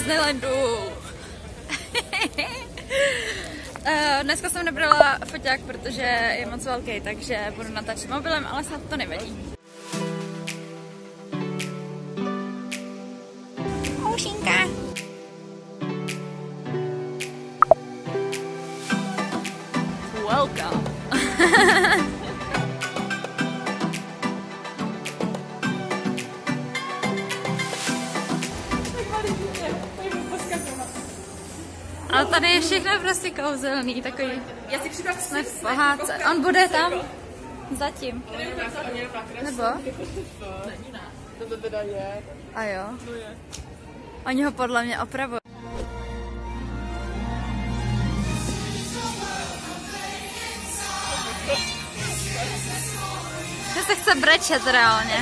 Disneylandu. Dneska jsem nebrala foťák, protože je moc velký, takže budu natáčet mobilem, ale snad to nevadí. Houšinka. Welcome. Ale tady je všechno prostě kouzelný, takový. Jsme v pohádce. On bude tam zatím. Nebo? To teda je. A jo. Oni ho podle mě opravují. Že se chce brečet reálně.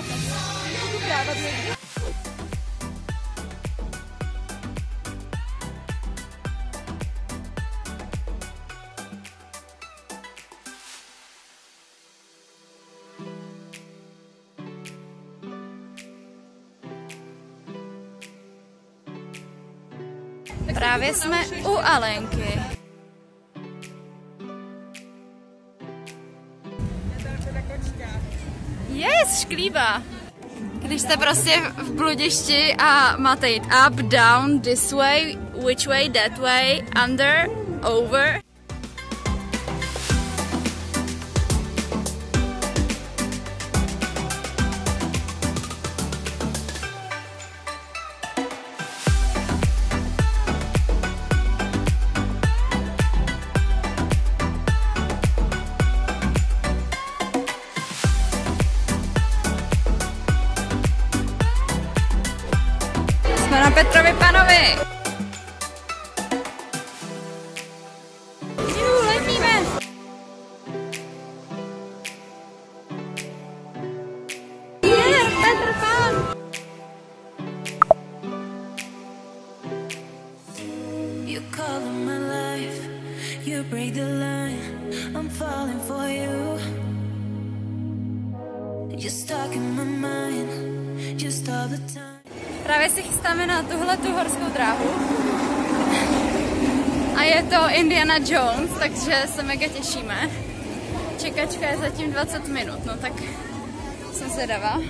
Právě jsme u Alenky. Yes, šklíba. Když jste prostě v bludišti a máte jít up, down, this way, which way, that way, under, over. Jsme na Petrovi Panovi. Letíme. Je, Petr Pan. You call in my life, you break the line, I'm falling for you. You're stuck in my mind, just all the time. Právě si chystáme na tuhletu horskou dráhu. A je to Indiana Jones, takže se mega těšíme. Čekačka je zatím 20 minut, no tak jsem zvědavá.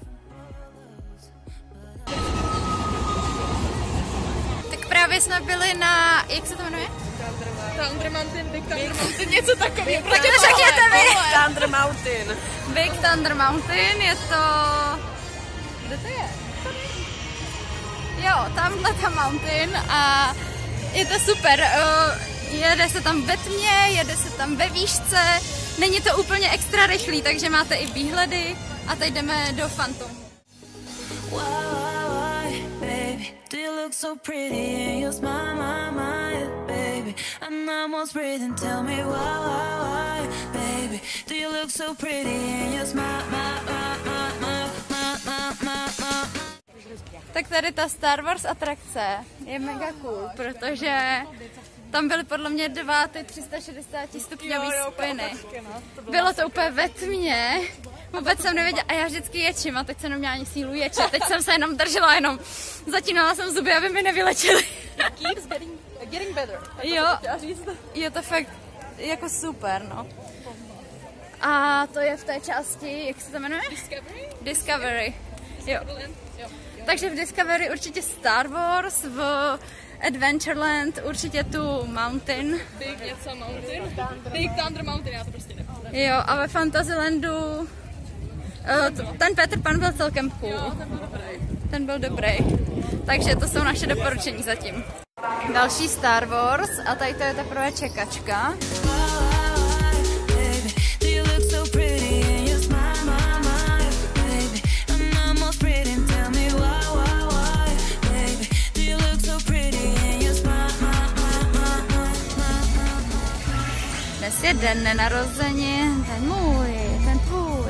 Tak právě jsme byli na, jak se to jmenuje? Thunder Mountain, Big Thunder Mountain, něco takového. Řekněte mi! Thunder Mountain. Big Thunder Mountain, je to... Kde to je? Jo, tamhle ta mountain a je to super. Jede se tam ve tmě, jede se tam ve výšce, není to úplně extra rychlý, takže máte i výhledy a teď jdeme do Phantomu. Do you look so pretty and you smile, my, baby? I'm almost breathing, tell me why, baby? Do you look so pretty and you smile, my. Tak tady ta Star Wars atrakce je mega cool, protože tam byly podle mě 2 ty 360 stupňový spiny. Bylo to úplně ve tmě, vůbec jsem nevěděla a já vždycky ječím a teď jsem neměla ani sílu ječet, teď jsem se jenom držela, jenom zatínala jsem zuby, aby mi nevyletěly. Jo, je to fakt jako super, no. A to je v té části, jak se to jmenuje? Discovery. Jo. Takže v Discovery určitě Star Wars, v Adventureland určitě tu Mountain. Big něco Mountain? Big Thunder Mountain, já to prostě nevím. Jo, a ve Fantasylandu ten Petr Pan byl celkem cool. Ten byl dobrý. Takže to jsou naše doporučení zatím. Další Star Wars a tady to je teprve čekačka. Dnes je den nenarozenin, ten můj, ten tvůj.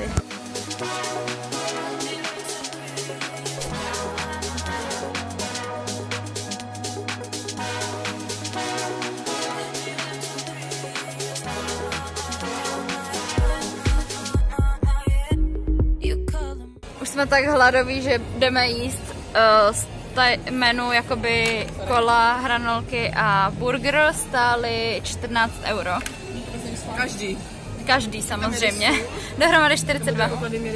Už jsme tak hladoví, že jdeme jíst menu jakoby kola, hranolky a burger stály 14 euro. Každý samozřejmě. Dohromady 42.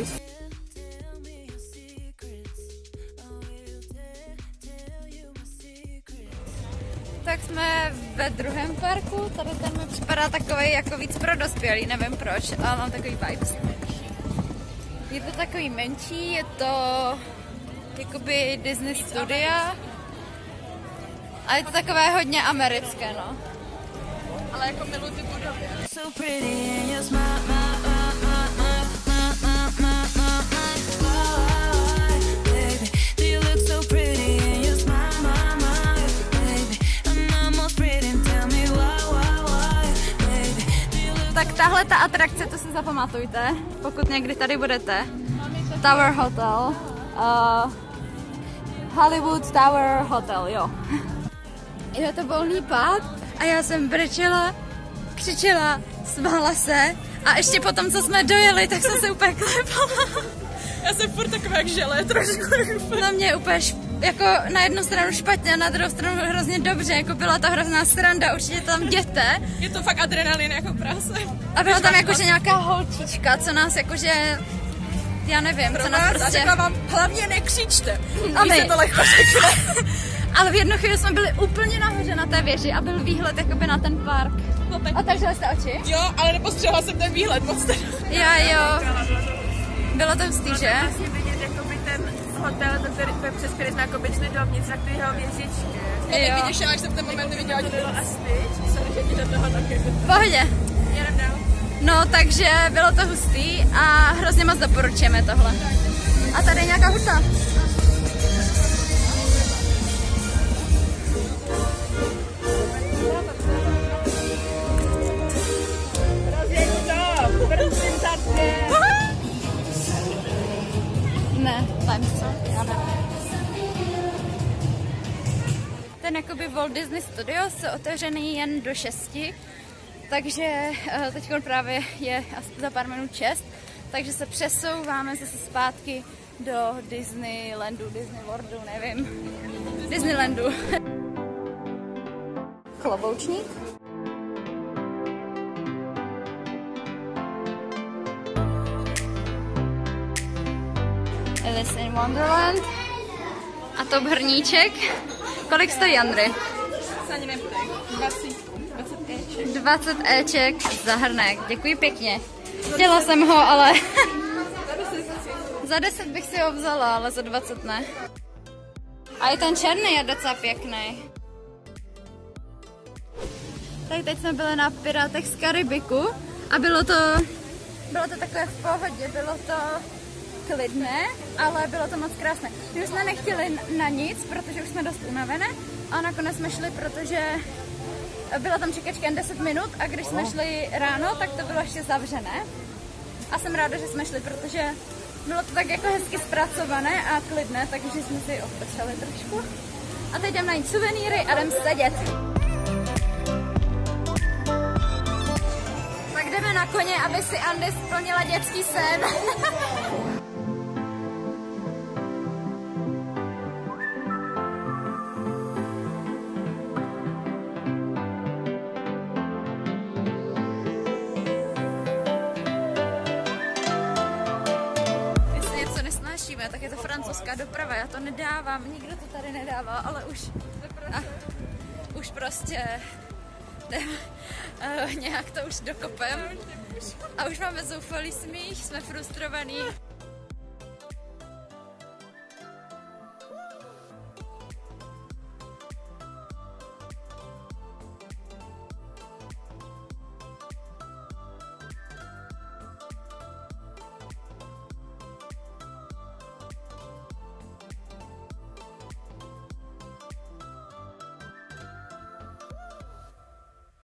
Tak jsme ve druhém parku, tady ten mi připadá takový jako víc pro dospělý, nevím proč, ale mám takový vibes. Je to takový menší, je to jakoby Disney Studia a je to takové hodně americké, no. Ale jako miluji ty budovy. Tak tahle ta atrakce, to si zapamatujte, pokud někdy tady budete. Tower Hotel. Hollywood Tower Hotel, jo. Je to volný pád a já jsem brečela, křičela, smála se a ještě potom, co jsme dojeli, tak jsem se úplně klepala. Já jsem furt taková jak žele, trošku. Na mě úplně jako na jednu stranu špatně a na druhou stranu hrozně dobře, jako byla to hrozná sranda, určitě tam jděte. Je to fakt adrenalin jako prase. A byla tam jakože nějaká holčička, co nás jakože, já nevím, co nás prostě... A řekla vám, hlavně nekřičte, a my se to lehko řekne. Ale v jednu chvíli jsme byli úplně nahoře na té věži a byl výhled jakoby na ten park. No tak... A takže jste oči? Jo, ale nepostřehla jsem ten výhled moc teda. Já jo. Bylo to hustý, že? Vlastně vidět jakoby ten hotel, přes který jsme jakoby šli dovnitř, na ty jeho věžičky. Já bych vyděšila, až jsem ten moment neviděla, že to bylo asi. Sorry, že ti do toho taky. V pohodě. Jedem dál. No, takže bylo to hustý a hrozně moc doporučujeme tohle. A tady je nějaká huta. Ne, já ne. Ten jakoby Walt Disney Studios je otevřený jen do 6, takže teď právě je za pár minut 6, takže se přesouváme zase zpátky do Disneylandu, Disney Worldu, nevím, Disneylandu. Kloboučník. Alice in Wonderland. A to hrníček. Kolik stojí, Andry? Se ani neptej. 20 Eček. 20 Eček za hrnek. Děkuji pěkně. Chtěla jsem ho, ale... Za 10 bych si ho vzala, ale za 20 ne. A i ten černý je docela pěkný. Tak teď jsme byli na Pirátech z Karibiku a bylo to takové v pohodě, bylo to klidné, ale bylo to moc krásné. My už jsme nechtěli na nic, protože už jsme dost unavené a nakonec jsme šli, protože byla tam čekačka jen 10 minut a když jsme šli ráno, tak to bylo ještě zavřené. A jsem ráda, že jsme šli, protože bylo to tak jako hezky zpracované a klidné, takže jsme si odpočali trošku. A teď jdem najít suvenýry a jdem sedět. Tak jdeme na koně, aby si Andy splnila dětský sen. Tak je to francouzská doprava, já to nedávám, nikdo to tady nedává, ale už prostě nějak to už dokopem a už máme zoufalý smích, jsme frustrovaní.